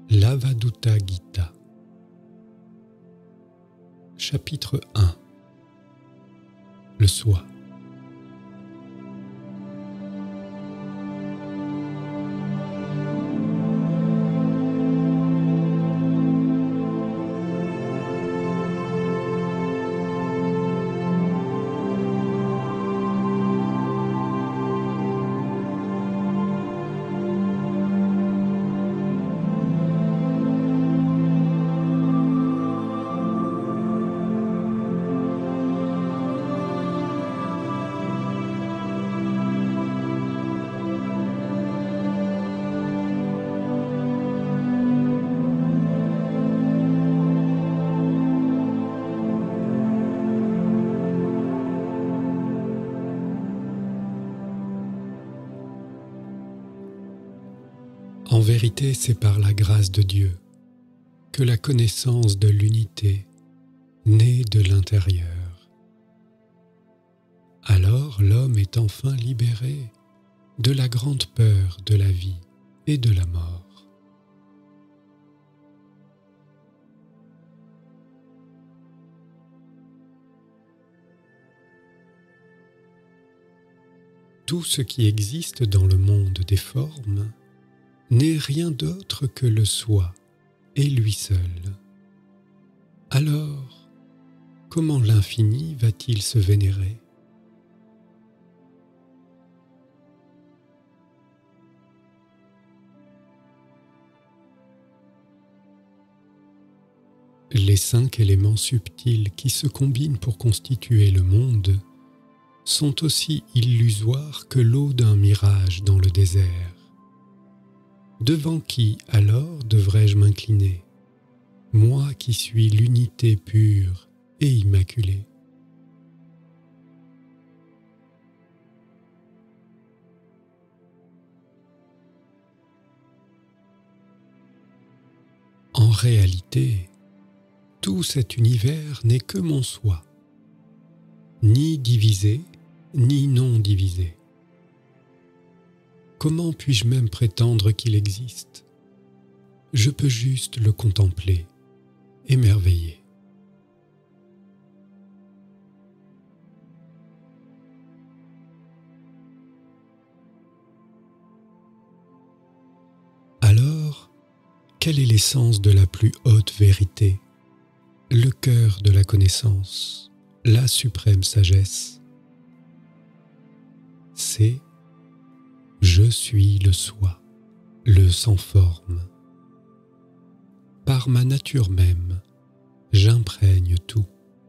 L'Avadutta Gita. Chapitre 1. Le soi. En vérité, c'est par la grâce de Dieu que la connaissance de l'unité naît de l'intérieur. Alors l'homme est enfin libéré de la grande peur de la vie et de la mort. Tout ce qui existe dans le monde des formes n'est rien d'autre que le soi et lui seul. Alors, comment l'infini va-t-il se vénérer ? Les 5 éléments subtils qui se combinent pour constituer le monde sont aussi illusoires que l'eau d'un mirage dans le désert. Devant qui, alors, devrais-je m'incliner, moi qui suis l'unité pure et immaculée ? En réalité, tout cet univers n'est que mon soi, ni divisé, ni non divisé. Comment puis-je même prétendre qu'il existe ? Je peux juste le contempler, émerveillé. Alors, quelle est l'essence de la plus haute vérité, le cœur de la connaissance, la suprême sagesse ? C'est je suis le soi, le sans forme. Par ma nature même, j'imprègne tout.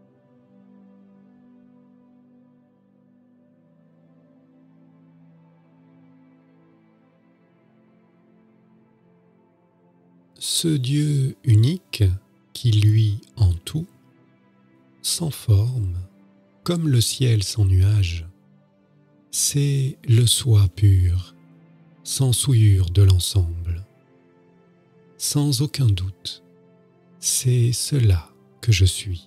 Ce Dieu unique qui luit en tout, sans forme, comme le ciel sans nuage, c'est le soi pur, sans souillure de l'ensemble. Sans aucun doute, c'est cela que je suis.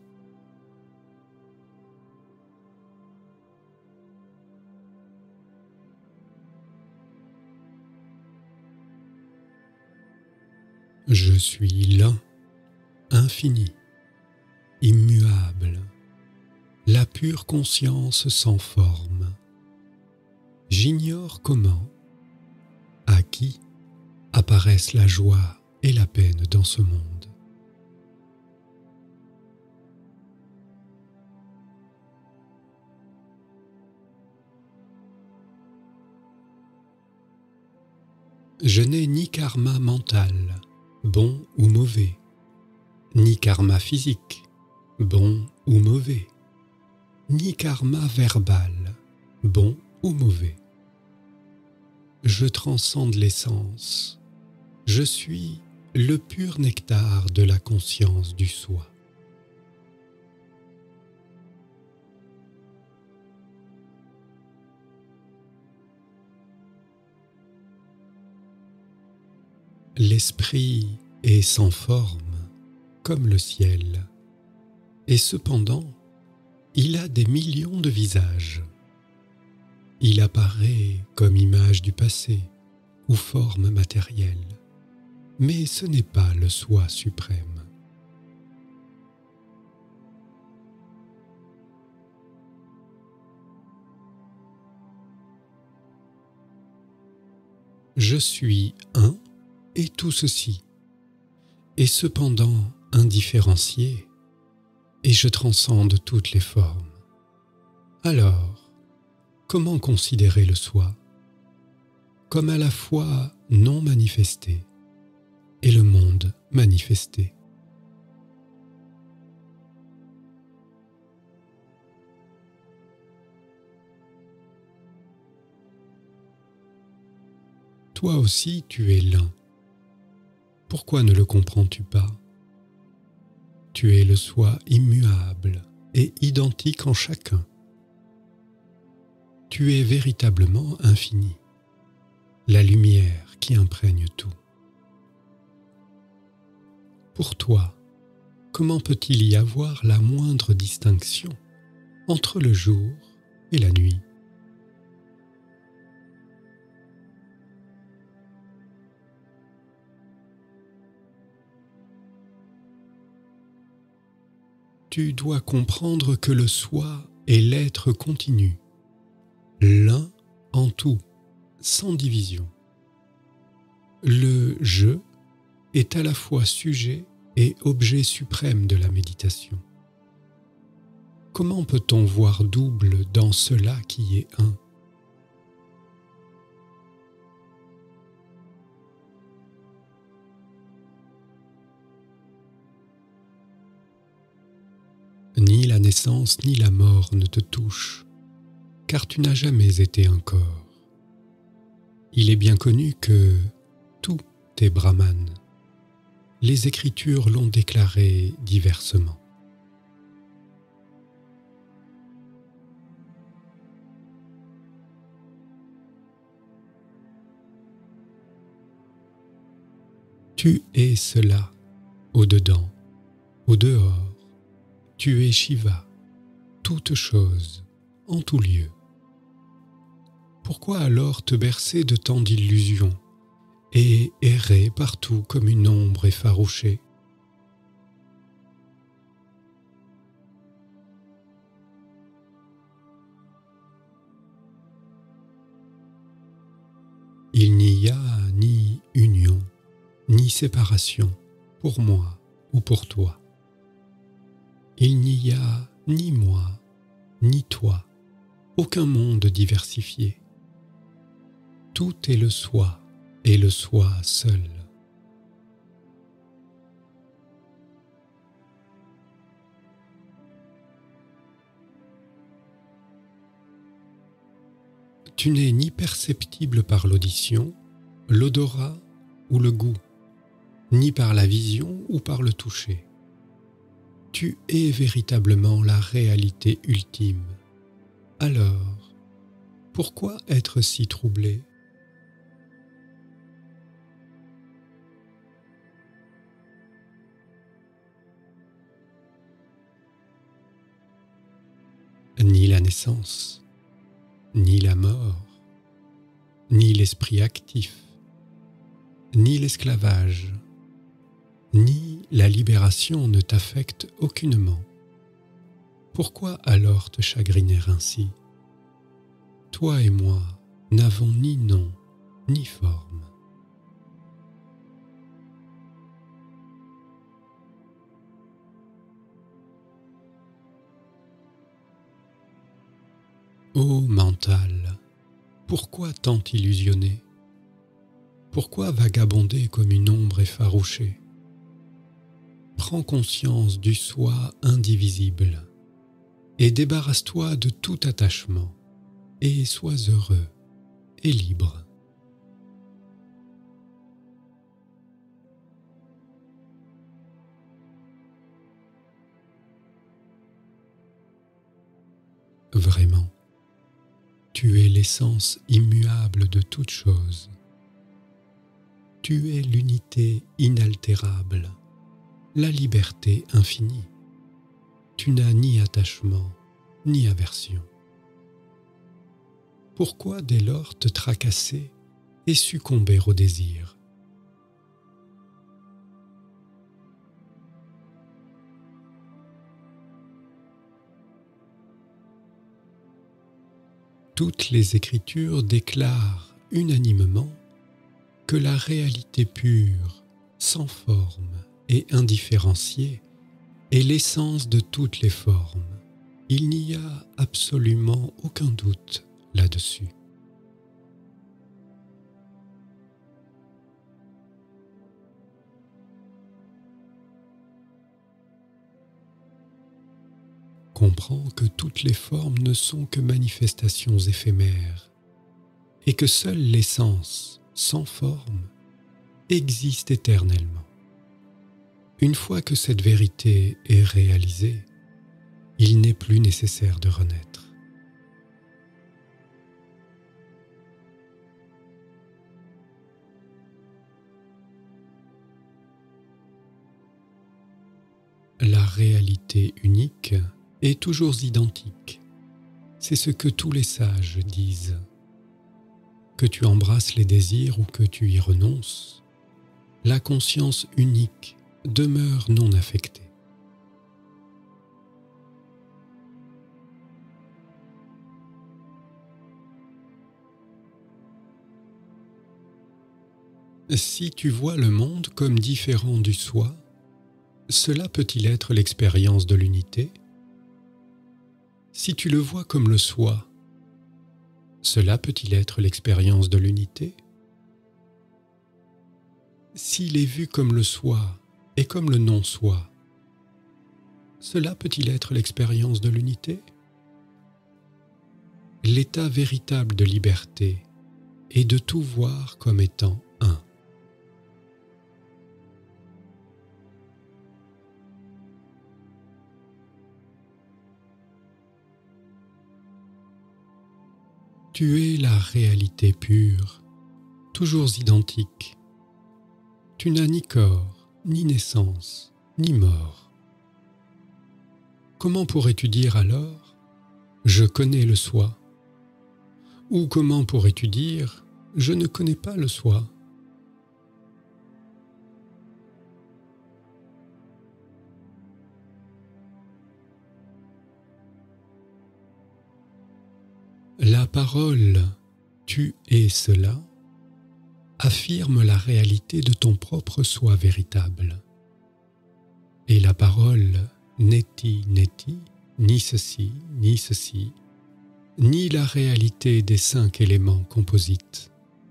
Je suis l'un, infini, immuable, la pure conscience sans forme. J'ignore comment, à qui apparaissent la joie et la peine dans ce monde. Je n'ai ni karma mental, bon ou mauvais, ni karma physique, bon ou mauvais, ni karma verbal, bon ou mauvais. Je transcende l'essence. Je suis le pur nectar de la conscience du soi. L'esprit est sans forme, comme le ciel, et cependant, il a des millions de visages. Il apparaît comme image du passé ou forme matérielle. mais ce n'est pas le soi suprême. Je suis un et tout ceci, et cependant indifférencié, et je transcende toutes les formes. Alors, comment considérer le soi comme à la fois non manifesté et le monde manifesté? Toi aussi tu es l'un. Pourquoi ne le comprends-tu pas? Tu es le soi immuable et identique en chacun. Tu es véritablement infini, la lumière qui imprègne tout. Pour toi, comment peut-il y avoir la moindre distinction entre le jour et la nuit? Tu dois comprendre que le soi est l'être continu, l'un en tout, sans division. Le « je » est à la fois sujet et objet suprême de la méditation. Comment peut-on voir double dans cela qui est un? Ni la naissance ni la mort ne te touchent, car tu n'as jamais été un corps. Il est bien connu que tout est Brahman. Les Écritures l'ont déclaré diversement. Tu es cela, au-dedans, au-dehors. Tu es Shiva, toute chose, en tout lieu. Pourquoi alors te bercer de tant d'illusions et errer partout comme une ombre effarouchée? Il n'y a ni union, ni séparation pour moi ou pour toi. Il n'y a ni moi, ni toi, aucun monde diversifié. Tout est le soi et le soi seul. Tu n'es ni perceptible par l'audition, l'odorat ou le goût, ni par la vision ou par le toucher. Tu es véritablement la réalité ultime. Alors, pourquoi être si troublé? Ni la naissance, ni la mort, ni l'esprit actif, ni l'esclavage, ni la libération ne t'affectent aucunement. Pourquoi alors te chagriner ainsi? Toi et moi n'avons ni nom, ni forme. Ô mental, pourquoi tant illusionné? Pourquoi vagabonder comme une ombre effarouchée? Prends conscience du soi indivisible et débarrasse-toi de tout attachement et sois heureux et libre. Vraiment, tu es l'essence immuable de toute chose. Tu es l'unité inaltérable, la liberté infinie. Tu n'as ni attachement, ni aversion. Pourquoi dès lors te tracasser et succomber au désir? Toutes les Écritures déclarent unanimement que la réalité pure, sans forme et indifférenciée est l'essence de toutes les formes. Il n'y a absolument aucun doute là-dessus. Comprends que toutes les formes ne sont que manifestations éphémères et que seule l'essence, sans forme, existe éternellement. Une fois que cette vérité est réalisée, il n'est plus nécessaire de renaître. La réalité unique est toujours identique. C'est ce que tous les sages disent. Que tu embrasses les désirs ou que tu y renonces, la conscience unique demeure non affectée. Si tu vois le monde comme différent du soi, cela peut-il être l'expérience de l'unité? Si tu le vois comme le soi, cela peut-il être l'expérience de l'unité? S'il est vu comme le soi et comme le non-soi, cela peut-il être l'expérience de l'unité? L'état véritable de liberté est de tout voir comme étant un. Tu es la réalité pure, toujours identique. Tu n'as ni corps, ni naissance, ni mort. Comment pourrais-tu dire alors « je connais le soi » ou comment pourrais-tu dire « je ne connais pas le soi » ? La parole « tu es cela » affirme la réalité de ton propre soi véritable. Et la parole « neti neti » ni ceci, ni la réalité des 5 éléments composites.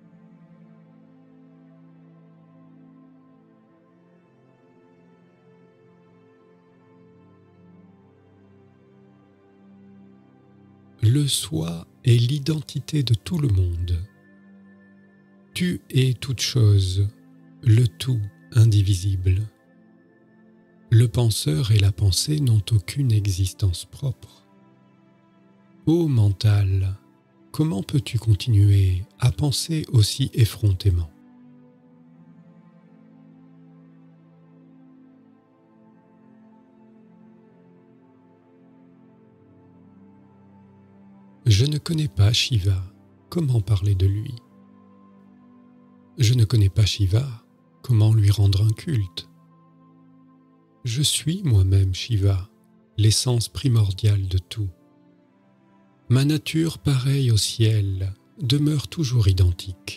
Le soi est l'identité de tout le monde. Tu es toute chose, le tout indivisible. Le penseur et la pensée n'ont aucune existence propre. Ô mental, comment peux-tu continuer à penser aussi effrontément? Je ne connais pas Shiva, comment parler de lui? Je ne connais pas Shiva, comment lui rendre un culte? Je suis moi-même Shiva, l'essence primordiale de tout. Ma nature pareille au ciel demeure toujours identique.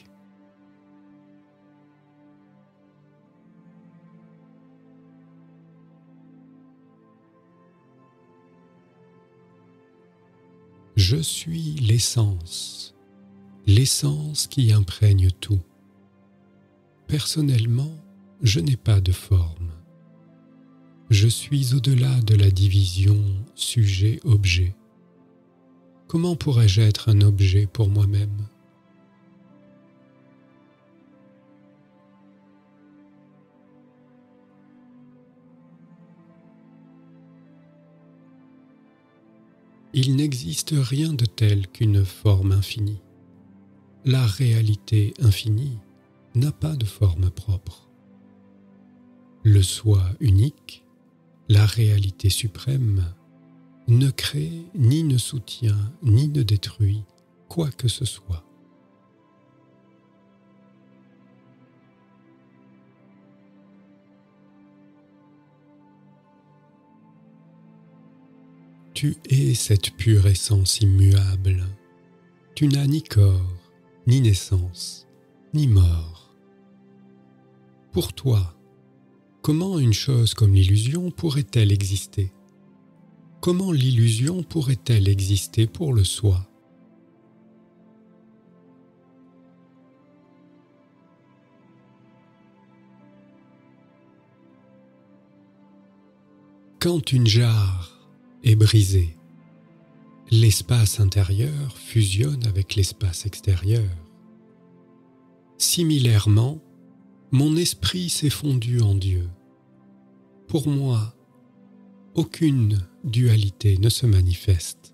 Je suis l'essence qui imprègne tout. Personnellement, je n'ai pas de forme. Je suis au-delà de la division sujet-objet. Comment pourrais-je être un objet pour moi-même? Il n'existe rien de tel qu'une forme infinie. La réalité infinie n'a pas de forme propre. Le soi unique, la réalité suprême, ne crée, ni ne soutient, ni ne détruit quoi que ce soit. Tu es cette pure essence immuable. Tu n'as ni corps, ni naissance, ni mort. Pour toi, comment une chose comme l'illusion pourrait-elle exister? Comment l'illusion pourrait-elle exister pour le soi? Quand une jarre est brisée, l'espace intérieur fusionne avec l'espace extérieur. Similairement, mon esprit s'est fondu en Dieu. Pour moi, aucune dualité ne se manifeste.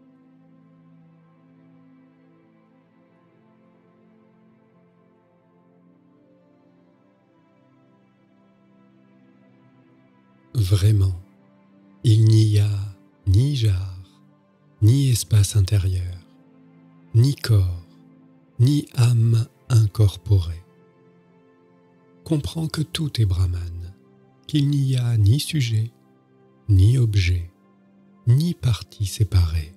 Vraiment, il n'y a ni jarre, ni espace intérieur, ni corps, ni âme incorporée. Comprends que tout est Brahman, qu'il n'y a ni sujet, ni objet, ni partie séparée.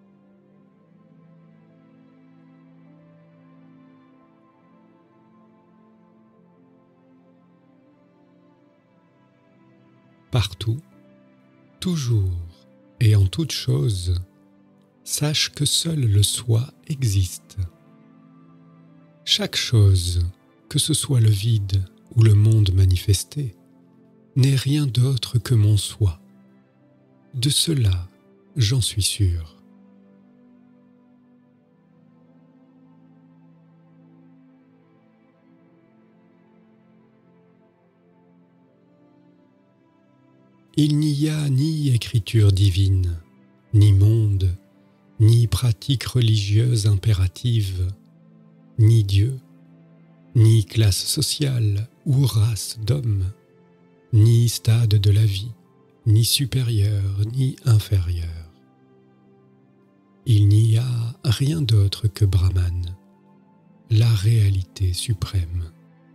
Partout, toujours et en toute chose, sache que seul le soi existe. Chaque chose, que ce soit le vide ou le monde manifesté, n'est rien d'autre que mon soi. De cela, j'en suis sûr. Il n'y a ni écriture divine, ni monde, ni pratique religieuse impérative, ni Dieu, ni classe sociale ou race d'hommes, ni stade de la vie, ni supérieur, ni inférieur. Il n'y a rien d'autre que Brahman, la réalité suprême.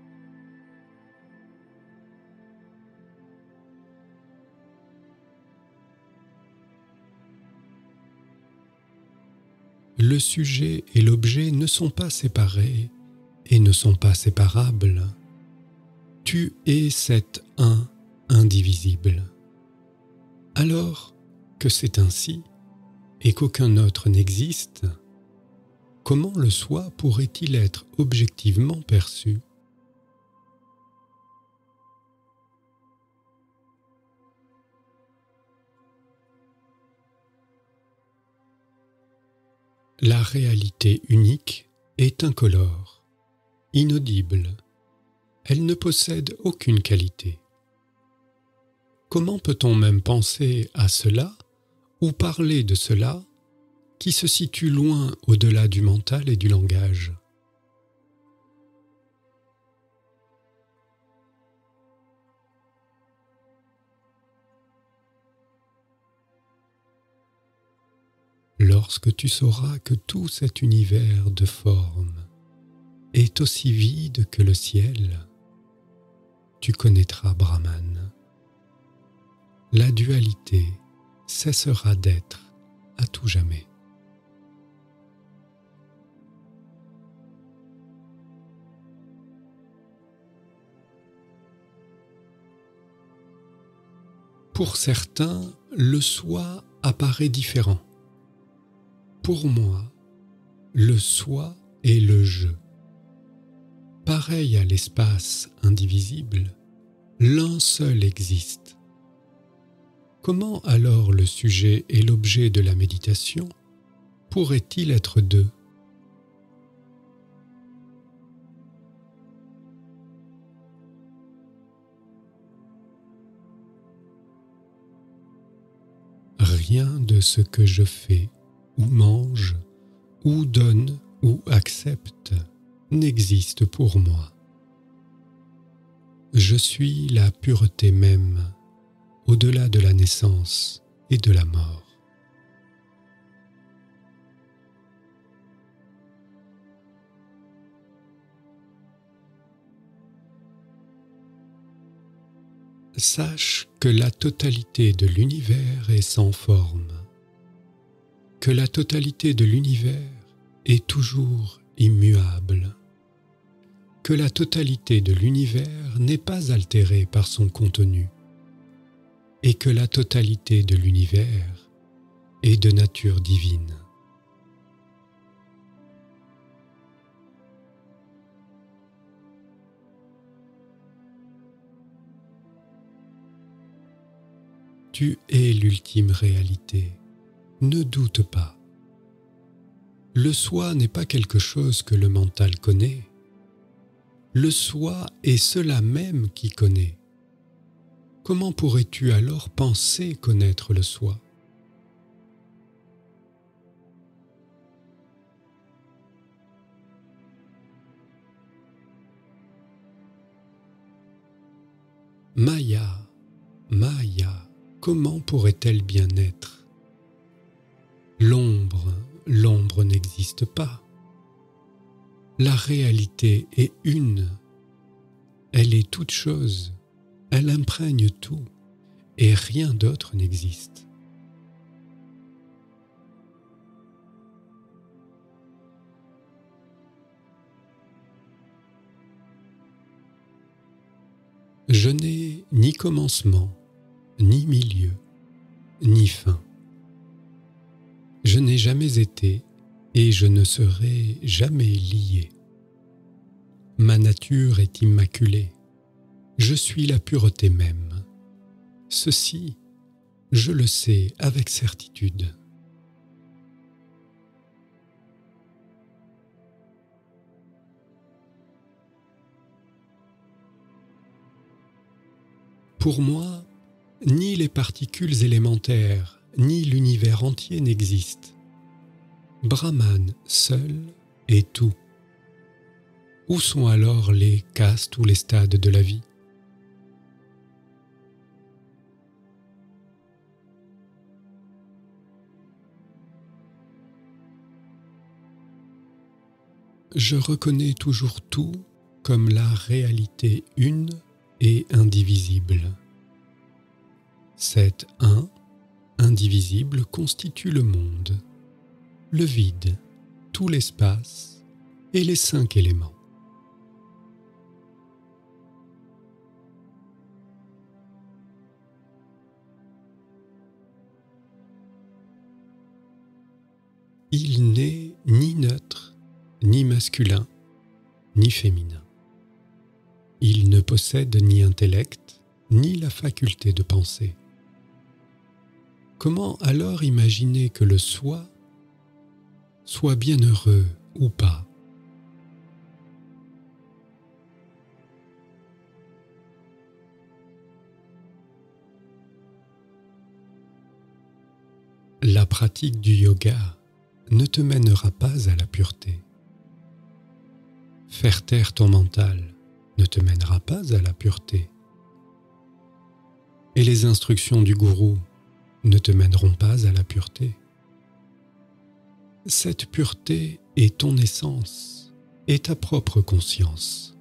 Le sujet et l'objet ne sont pas séparés et ne sont pas séparables. Tu es cet un indivisible. Alors que c'est ainsi et qu'aucun autre n'existe, comment le soi pourrait-il être objectivement perçu? La réalité unique est incolore, inaudible. Elle ne possède aucune qualité. Comment peut-on même penser à cela ou parler de cela qui se situe loin au-delà du mental et du langage? Lorsque tu sauras que tout cet univers de forme est aussi vide que le ciel, tu connaîtras Brahman. La dualité cessera d'être à tout jamais. Pour certains, le soi apparaît différent. Pour moi, le soi est le je. Pareil à l'espace indivisible, l'un seul existe. Comment alors le sujet et l'objet de la méditation pourraient-ils être deux? Rien de ce que je fais, ou mange, ou donne, ou accepte, n'existe pour moi. Je suis la pureté même, au-delà de la naissance et de la mort. Sache que la totalité de l'univers est sans forme, que la totalité de l'univers est toujours immuable, que la totalité de l'univers n'est pas altérée par son contenu, et que la totalité de l'univers est de nature divine. Tu es l'ultime réalité, ne doute pas. Le soi n'est pas quelque chose que le mental connaît. Le soi est cela même qui connaît. Comment pourrais-tu alors penser connaître le soi ? Maya, Maya, comment pourrait-elle bien être ? L'ombre n'existe pas. La réalité est une. Elle est toute chose. Elle imprègne tout. Et rien d'autre n'existe. Je n'ai ni commencement, ni milieu, ni fin. Je n'ai jamais été et je ne serai jamais lié. Ma nature est immaculée. Je suis la pureté même. Ceci, je le sais avec certitude. Pour moi, ni les particules élémentaires, ni l'univers entier n'existent. Brahman seul est tout. Où sont alors les castes ou les stades de la vie ? Je reconnais toujours tout comme la réalité une et indivisible. Cet un, indivisible, constitue le monde, le vide, tout l'espace et les 5 éléments. Il n'est ni neutre, ni masculin, ni féminin. Il ne possède ni intellect, ni la faculté de penser. Comment alors imaginer que le soi soit bienheureux ou pas ? La pratique du yoga ne te mènera pas à la pureté. Faire taire ton mental ne te mènera pas à la pureté. Et les instructions du gourou ne te mèneront pas à la pureté. Cette pureté est ton essence et ta propre conscience.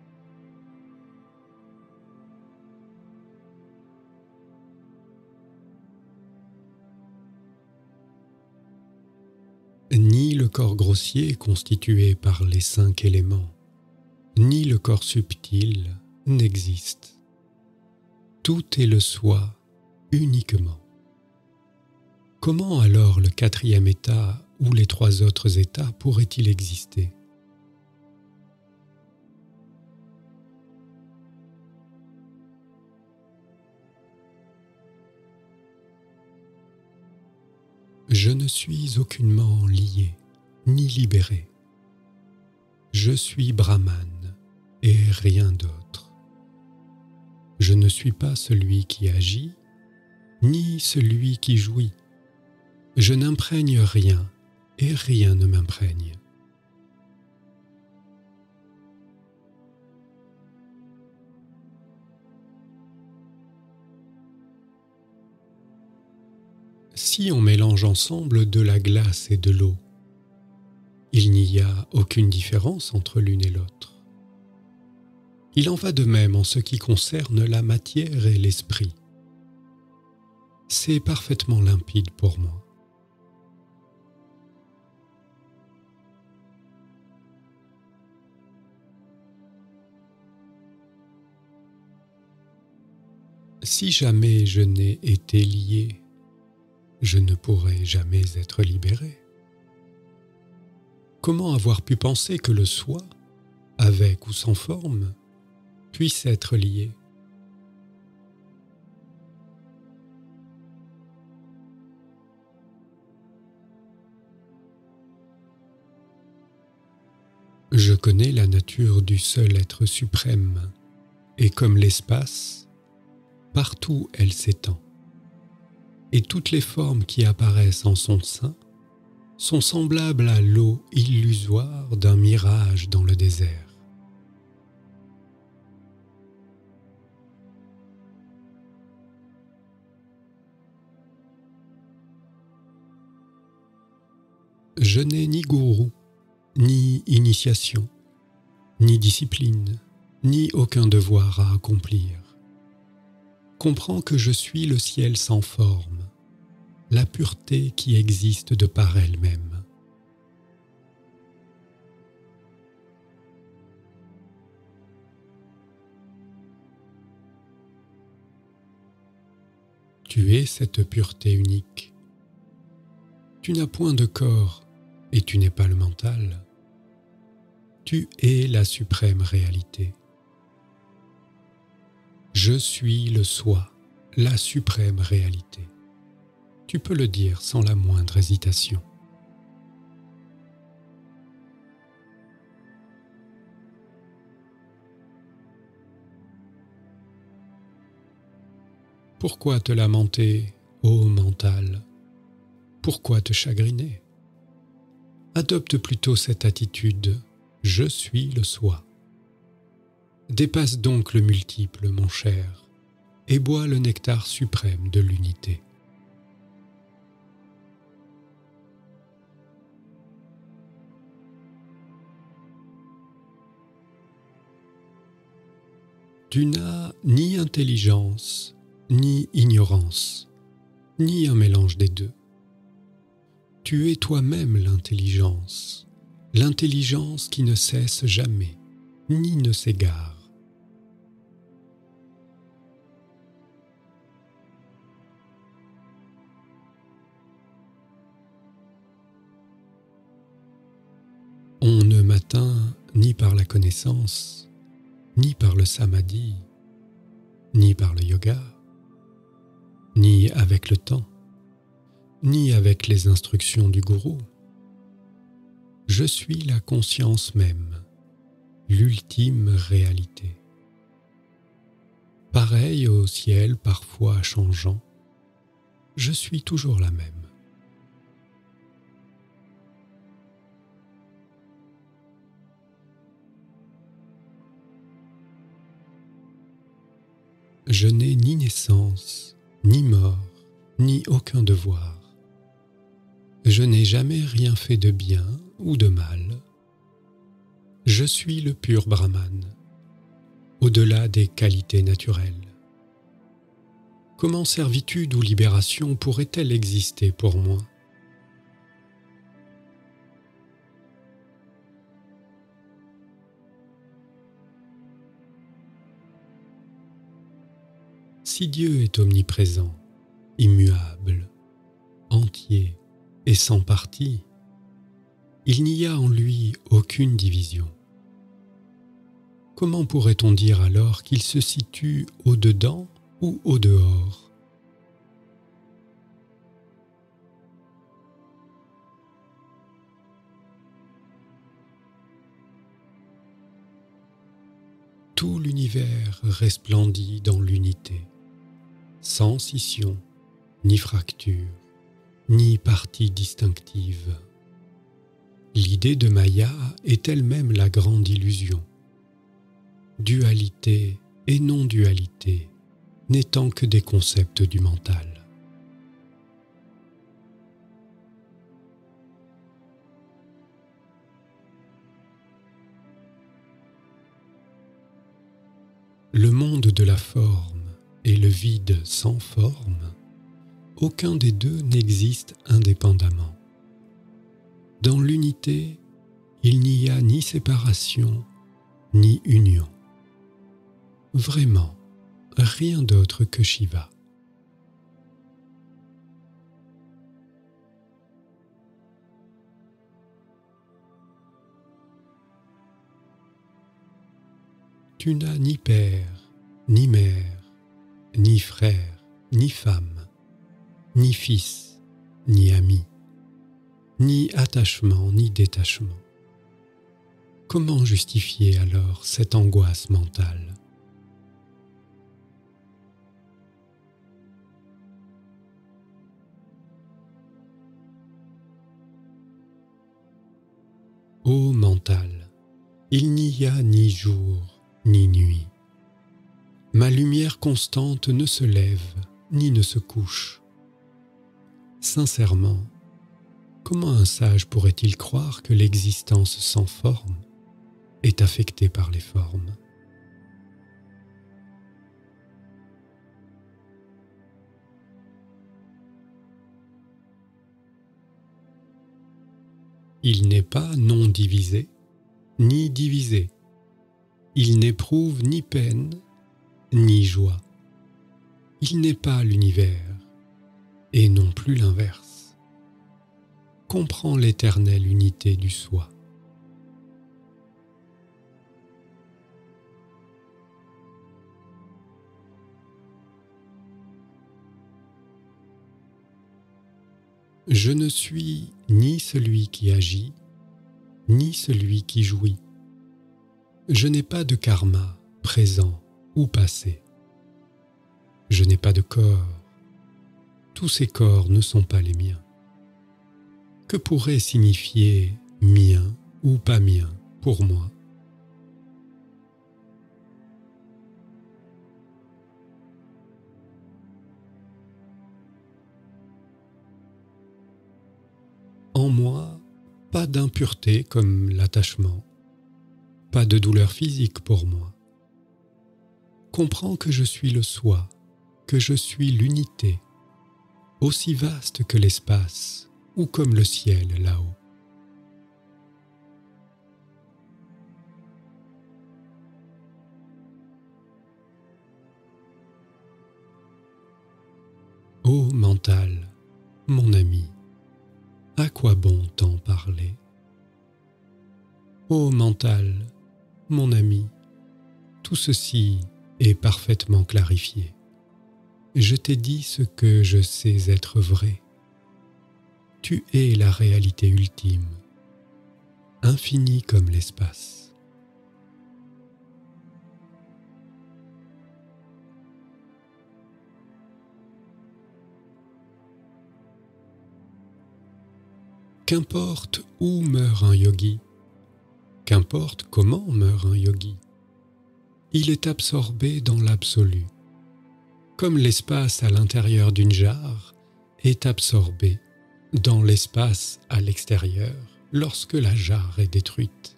Ni le corps grossier constitué par les 5 éléments, ni le corps subtil n'existe. Tout est le soi uniquement. Comment alors le 4e état ou les 3 autres états pourraient-ils exister ? Je ne suis aucunement lié, ni libéré. Je suis Brahman et rien d'autre. Je ne suis pas celui qui agit, ni celui qui jouit. Je n'imprègne rien et rien ne m'imprègne. Si on mélange ensemble de la glace et de l'eau, il n'y a aucune différence entre l'une et l'autre. Il en va de même en ce qui concerne la matière et l'esprit. C'est parfaitement limpide pour moi. Si jamais je n'ai été lié, je ne pourrai jamais être libéré. Comment avoir pu penser que le soi, avec ou sans forme, puisse être lié? Je connais la nature du seul être suprême, et comme l'espace, partout elle s'étend. Et toutes les formes qui apparaissent en son sein sont semblables à l'eau illusoire d'un mirage dans le désert. Je n'ai ni gourou, ni initiation, ni discipline, ni aucun devoir à accomplir. Comprends que je suis le ciel sans forme, la pureté qui existe de par elle-même. Tu es cette pureté unique. Tu n'as point de corps et tu n'es pas le mental. Tu es la suprême réalité. Je suis le soi, la suprême réalité. Tu peux le dire sans la moindre hésitation. Pourquoi te lamenter, ô mental? Pourquoi te chagriner? Adopte plutôt cette attitude « Je suis le soi ». Dépasse donc le multiple, mon cher, et bois le nectar suprême de l'unité. Tu n'as ni intelligence, ni ignorance, ni un mélange des deux. Tu es toi-même l'intelligence qui ne cesse jamais, ni ne s'égare. On ne m'atteint ni par la connaissance, ni par le samadhi, ni par le yoga, ni avec le temps, ni avec les instructions du gourou. Je suis la conscience même, l'ultime réalité. Pareil au ciel parfois changeant, je suis toujours la même. Je n'ai ni naissance, ni mort, ni aucun devoir. Je n'ai jamais rien fait de bien ou de mal. Je suis le pur Brahman, au-delà des qualités naturelles. Comment servitude ou libération pourrait-elle exister pour moi? Si Dieu est omniprésent, immuable, entier et sans partie, il n'y a en lui aucune division. Comment pourrait-on dire alors qu'il se situe au-dedans ou au-dehors? Tout l'univers resplendit dans l'unité, sans scission, ni fracture, ni partie distinctive. L'idée de Maya est elle-même la grande illusion. Dualité et non-dualité n'étant que des concepts du mental. Le monde de la forme et le vide sans forme, aucun des deux n'existe indépendamment. Dans l'unité, il n'y a ni séparation, ni union. Vraiment, rien d'autre que Shiva. Tu n'as ni père, ni mère, ni frère, ni femme, ni fils, ni ami, ni attachement, ni détachement. Comment justifier alors cette angoisse mentale? Ô mental, il n'y a ni jour ni nuit. Ma lumière constante ne se lève ni ne se couche. Sincèrement, comment un sage pourrait-il croire que l'existence sans forme est affectée par les formes? Il n'est pas non divisé, ni divisé. Il n'éprouve ni peine, ni joie. Il n'est pas l'univers, et non plus l'inverse. Comprends l'éternelle unité du soi. Je ne suis ni celui qui agit, ni celui qui jouit. Je n'ai pas de karma, présent ou passé. Je n'ai pas de corps. Tous ces corps ne sont pas les miens. Que pourrait signifier mien ou pas mien pour moi? En moi, pas d'impureté comme l'attachement, pas de douleur physique pour moi. Comprends que je suis le soi, que je suis l'unité, aussi vaste que l'espace ou comme le ciel là-haut. Ô mental, mon ami, à quoi bon t'en parler? Ô mental, mon ami, tout ceci est parfaitement clarifié. Je t'ai dit ce que je sais être vrai. Tu es la réalité ultime, infinie comme l'espace. Qu'importe où meurt un yogi, qu'importe comment meurt un yogi, il est absorbé dans l'absolu, comme l'espace à l'intérieur d'une jarre est absorbé dans l'espace à l'extérieur lorsque la jarre est détruite.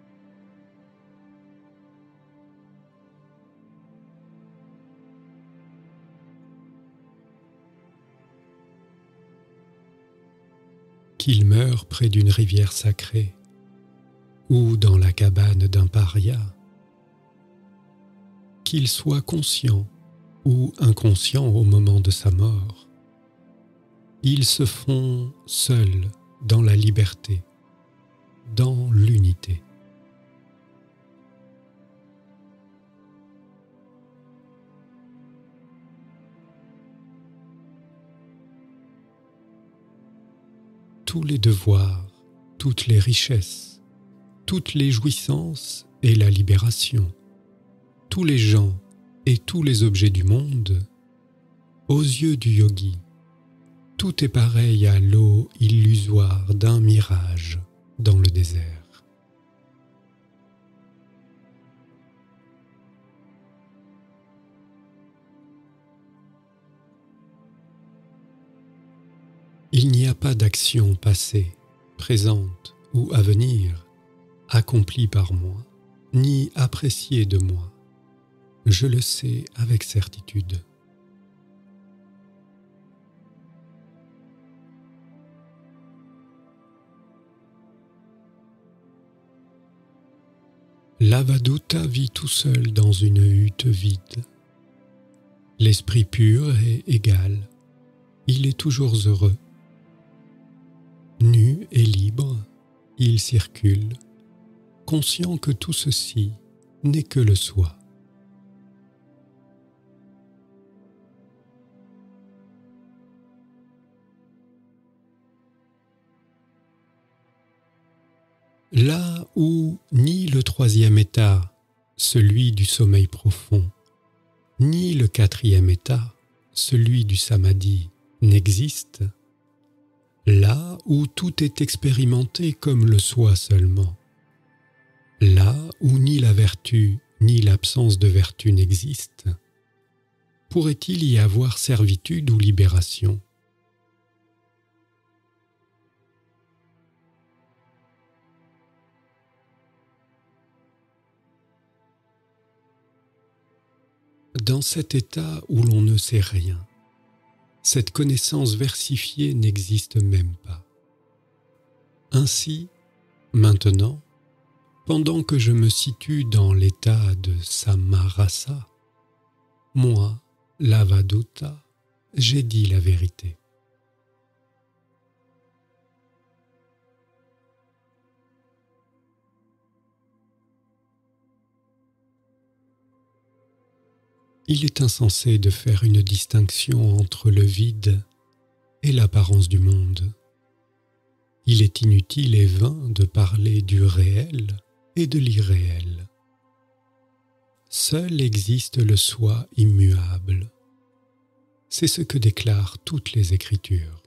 Qu'il meure près d'une rivière sacrée ou dans la cabane d'un paria, qu'il soit conscient ou inconscient au moment de sa mort, ils se font seuls dans la liberté, dans l'unité. Tous les devoirs, toutes les richesses, toutes les jouissances et la libération, tous les gens et tous les objets du monde, aux yeux du yogi, tout est pareil à l'eau illusoire d'un mirage dans le désert. Il n'y a pas d'action passée, présente ou à venir, accomplie par moi, ni appréciée de moi. Je le sais avec certitude. L'Avadhuta vit tout seul dans une hutte vide. L'esprit pur est égal, il est toujours heureux. Nu et libre, il circule, conscient que tout ceci n'est que le soi. Là où ni le troisième état, celui du sommeil profond, ni le quatrième état, celui du samadhi, n'existe, là où tout est expérimenté comme le soi seulement, là où ni la vertu ni l'absence de vertu n'existent, pourrait-il y avoir servitude ou libération ? Dans cet état où l'on ne sait rien, cette connaissance versifiée n'existe même pas. Ainsi, maintenant, pendant que je me situe dans l'état de Samarasa, moi, l'Avadhuta, j'ai dit la vérité. Il est insensé de faire une distinction entre le vide et l'apparence du monde. Il est inutile et vain de parler du réel et de l'irréel. Seul existe le soi immuable. C'est ce que déclarent toutes les Écritures.